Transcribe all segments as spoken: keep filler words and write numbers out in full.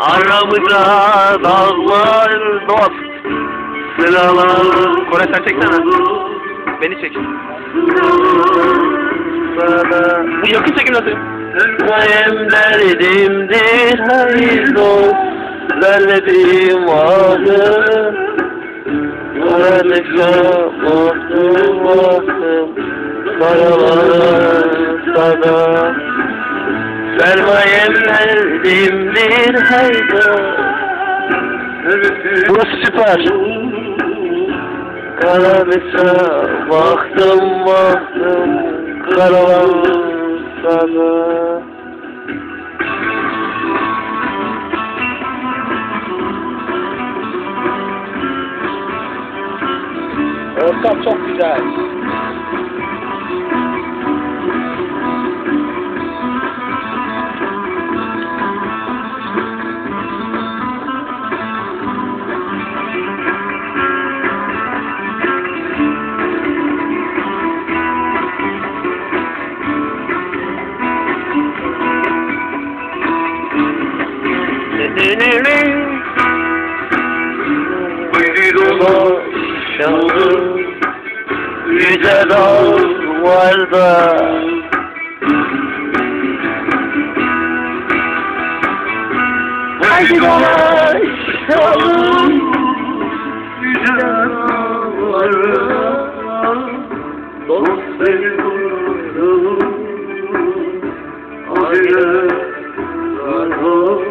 Aramıza dağlar dost. Sıralar. Kore sen çeksene. Beni çek. Sana. Bu yakın çekim nasıl? Benim derdimdir hayır dost. Vermediğim vardı. Gördükçe baktım baktım. Karalara sana. Sermayem derdimdir hayır. Burası süper. Karanlıkta baktım baktım. Karalara sana. Ortam çok güzel. Dolaşalım yüce dağlarda. Haydi dolaşalım yüce dağlarda. Dost beni vurdu ayrı sarhoş.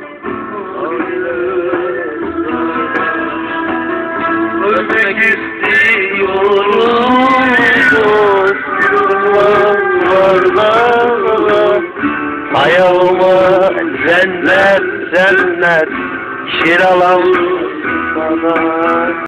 Ölmek istiyorum dostlarla. Ayağıma cennet cennet şiralam sana.